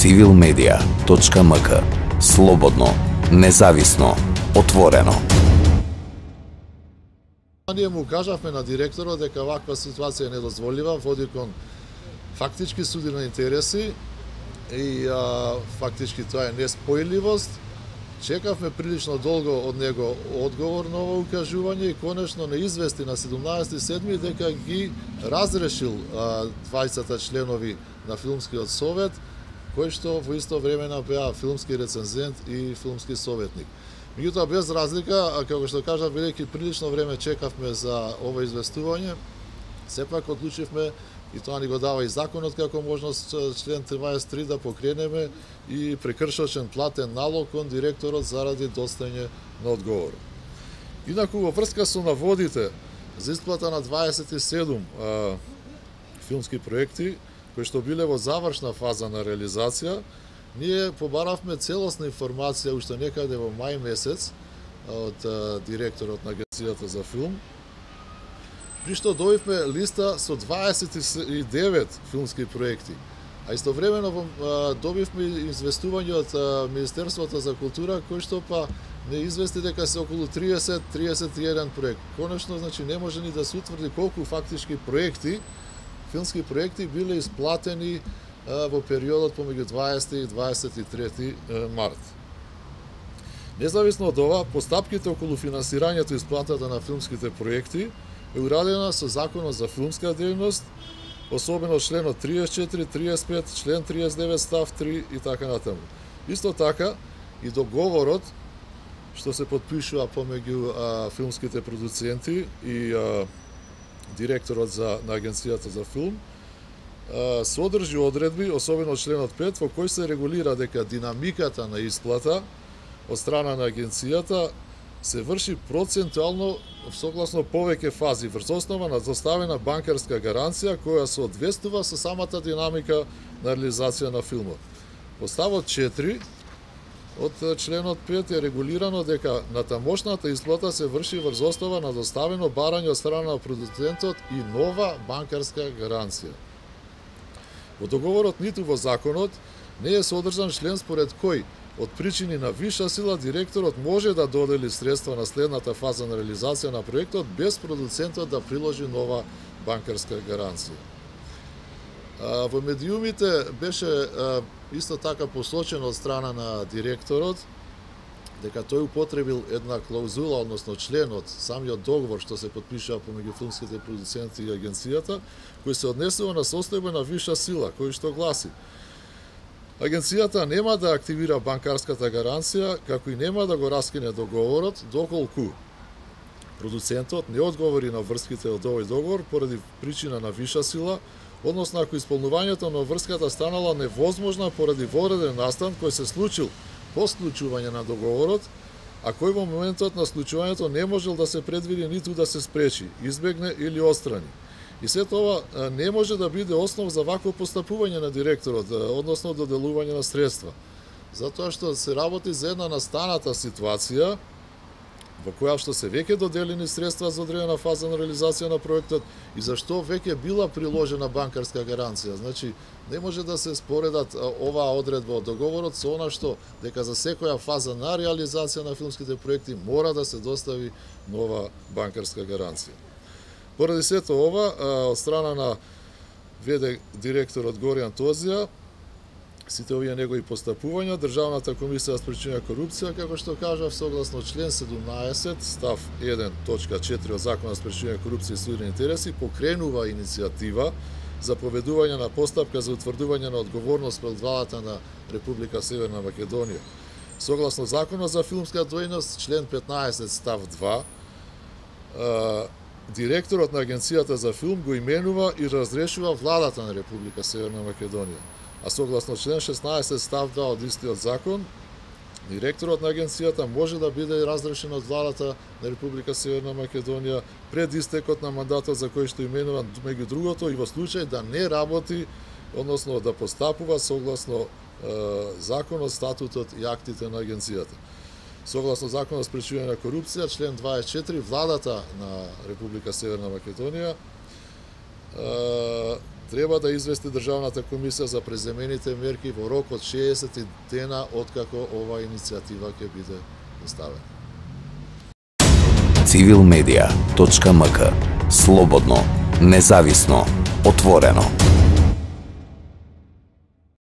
civilmedia.mk. Слободно, независно, отворено. Ние му кажавме на директорот дека ваква ситуација е недозволива, води кон фактички суди на интереси и фактички тоа е неспојливост. Чекавме прилично долго од него одговор на ова укажување и конечно не извести на 17.7. дека ги разрешил двајцата членови на филмскиот совет, кои што во исто време беа филмски рецензент и филмски советник. Меѓутоа, без разлика, како што кажав, бидејќи прилично време чекавме за ова известување, сепак одлучивме, и тоа ни го дава и законот како можност, член 23, да покренеме и прекршочен платен налог кон директорот заради достање на одговор. Инаку, во врска со наводите за исплата на 27 филмски проекти, кои што биле во завршна фаза на реализација, ние побаравме целосна информација уште некаде во мај месец од директорот на Агенцијата за филм, при што добивме листа со 29 филмски проекти. А истовремено добивме известување од Министерството за култура, кој што па не извести дека се околу 30-31 проект. Конечно, значи, не може ни да се утврди колку фактички проекти, филмски проекти биле исплатени во периодот помеѓу 20 и 23 март. Независно од ова, постапките околу финансирањето и исплатата на филмските проекти е урадена со Законот за филмска дејност, особено членот 34, 35, член 39 став 3 и така натаму. Исто така и договорот што се потпишува помеѓу филмските продуценти и директорот на Агенцијата за филм, содржи одредби, особено членот 5, во кој се регулира дека динамиката на исплата од страна на агенцијата се врши процентуално согласно повеќе фази врз основа на доставена банкарска гаранција која соодветствува со самата динамика на реализација на филмот. По ставот 4 од членот 5 е регулирано дека натамошната исплата се врши врз основа на доставено барање од страна на продуцентот и нова банкарска гаранција. Во договорот ниту во законот не е содржан член според кој од причини на виша сила директорот може да додели средства на следната фаза на реализација на проектот без продуцентот да приложи нова банкарска гаранција. Во медиумите беше исто така посочено од страна на директорот дека тој употребил една клаузула, односно член од самиот договор што се потпишува помеѓу филмските продуценти и агенцијата, кој се однесува на состојба на виша сила, кој што гласи: агенцијата нема да активира банкарската гаранција, како и нема да го раскине договорот, доколку продуцентот не одговори на врските од овој договор поради причина на виша сила, односно ако исполнувањето на врската станала невозможна поради вореден настан кој се случил по склучување на договорот, а кој во моментот на склучувањето не можел да се предвиди ниту да се спречи, избегне или отстрани. И се тоа не може да биде основ за вакво постапување на директорот, односно доделување на средства. Затоа што се работи за една настаната ситуација во која што се веќе доделени средства за одредена фаза на реализација на проектот и зашто веќе била приложена банкарска гаранција. Значи, не може да се споредат оваа одредба од договорот со она што дека за секоја фаза на реализација на филмските проекти мора да се достави нова банкарска гаранција. Поради сето ова, од страна на ВД директорот Горијан Тозија, сите овие негови постапувања, Државната комисија за спречување на корупција, како што кажав, согласно член 17, став 1, точка 4 од Законот за спречување на корупција и судени интереси, покренува иницијатива за поведување на постапка за утврдување на одговорност пред владата на Република Северна Македонија. Согласно Законот за филмска дејност, член 15, став 2, директорот на Агенцијата за филм го именува и разрешува владата на Република Северна Македонија. А согласно член 16 став 2 од истиот закон, директорот на агенцијата може да биде разрешен од владата на Република Северна Македонија пред истекот на мандатот за кој што именува, меѓу другото и во случај да не работи, односно да постапува согласно законот, статутот и актите на агенцијата. Согласно Законот за спречување на корупција, член 24, владата на Република Северна Македонија треба да извести Државната комисија за преземените мерки во рок од 60 дена откако оваа иницијатива ќе биде поставена. Civilmedia.mk. Слободно, независно, отворено.